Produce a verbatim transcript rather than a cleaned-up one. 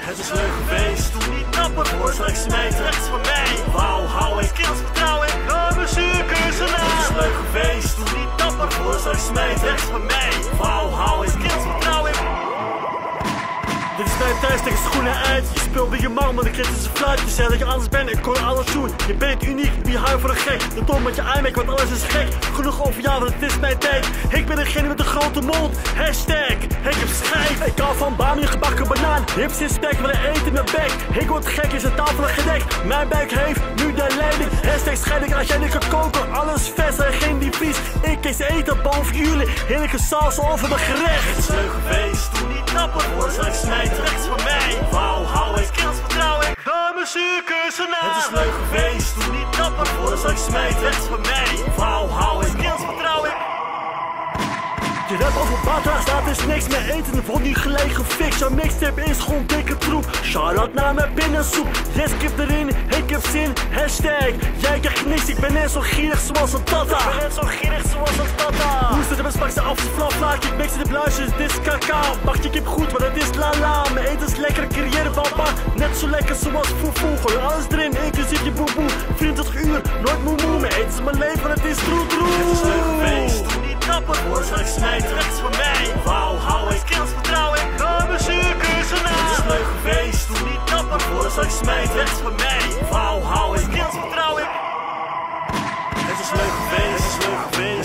Het is leuk geweest, Doe niet dapper, voor zal ik smijten. rechts van mij. Wauw, hou ik. Skills vertrouwen, ga mijn zuurkeuzenaar. Het is leuk geweest, Doe niet dapper, voor zal ik smijten. rechts van mij. Wauw, hou ik. Skills vertrouwen. Dit is mijn thuis tegen schoenen uit. Je speelt met je man, maar de kritische fluit. Je zei dat je anders bent, ik kon alles doen. Je bent uniek, wie hou je voor een gek? De dom met je iMac, want alles is gek. Genoeg over jou, want het is mijn tijd. Ik ben degene met de grote mond. Hashtag, ik heb schijf. Ik hou van bami, gebakken banaan. Hips in spek, willen eten in mijn bek. Ik word gek, is de tafel gedekt. Mijn buik heeft nu de leiding. Hashtag scheiding, als jij niet kan koken. Alles vers en geen die vies. Ik kies eten boven jullie. Heerlijke saus over mijn gerecht. Het is leuk geweest, doe niet dapper, Voor zal ik smijten. rechts van mij. Wauw, hou ik. Skills vertrouwen, ga mijn zuurkeuzenaar. Het is leuk geweest, Doe niet dapper, voor zal ik smijten. rechts van mij. Wauw, hou ik. Skills vertrouwen. Je rap over batra, staat is niks meer eten. Voor nu gelegen fix. Jouw mixtape is gewoon dikke troep. Shout-out naar mijn binnensoep. Yes, kip erin, ik heb zin. Hashtag, jij krijgt niks. Ik ben net zo gierig zoals een tata. Ik ben net zo gierig zoals een tata. Hoe zit de best pak ze af, ze flap, flaak. Ik mix in de bluisjes, dit is kakao. Mag je kip goed, maar het is lala. Mijn eten is lekker, carrière papa. Net zo lekker zoals foefoe. Gooi alles erin, inclusief je boeboe. vierentwintig uur, nooit moe moe. Mijn eten is mijn leven, het is troe troe. Het is leuk geweest, doe niet dapper, Voor zal ik smijten. rechts van mij. Wauw, hou ik. Skills vertrouwen, ga mijn zuurkeuzenaar. Het is leuk geweest, Doe niet dapper, voor zal ik smijten. rechts van mij. Wauw, hou ik. Skills vertrouwen. Het is leuk geweest, het is leuk geweest.